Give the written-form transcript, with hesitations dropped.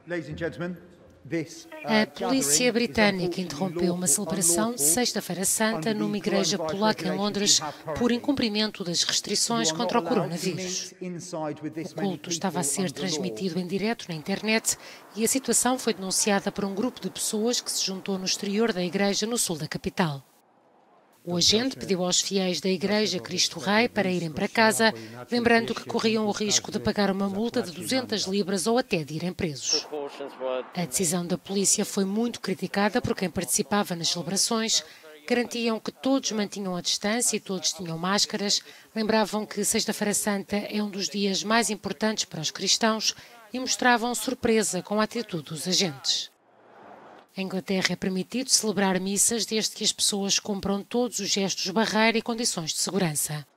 A polícia britânica interrompeu uma celebração de Sexta-feira Santa numa igreja polaca em Londres por incumprimento das restrições contra o coronavírus. O culto estava a ser transmitido em direto na internet e a situação foi denunciada por um grupo de pessoas que se juntou no exterior da igreja no sul da capital. O agente pediu aos fiéis da Igreja Cristo Rei para irem para casa, lembrando que corriam o risco de pagar uma multa de 200 libras ou até de irem presos. A decisão da polícia foi muito criticada por quem participava nas celebrações. Garantiam que todos mantinham a distância e todos tinham máscaras. Lembravam que Sexta-feira Santa é um dos dias mais importantes para os cristãos e mostravam surpresa com a atitude dos agentes. Em Inglaterra é permitido celebrar missas desde que as pessoas cumpram todos os gestos de barreira e condições de segurança.